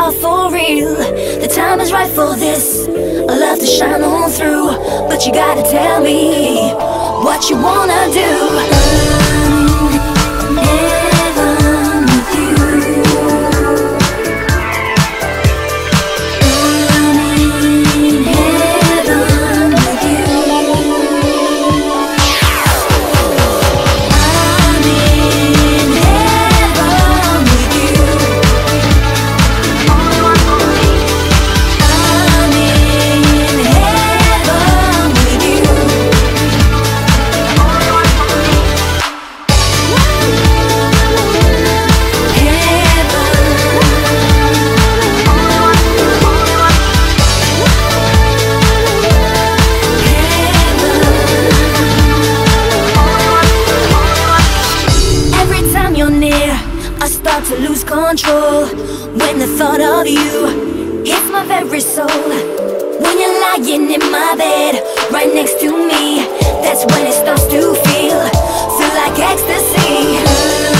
are for real. The time is right for this. I love to shine on through, but you gotta tell me what you wanna do. I'm in heaven with you. I'm in heaven with you. I'm in heaven with you. Only one for me. I'm in heaven with you. Only one for me. Every time you're near, I start to lose control. When the thought of you hits my very soul. When you're lying in my bed, right next to me, that's when it starts to feel like ecstasy.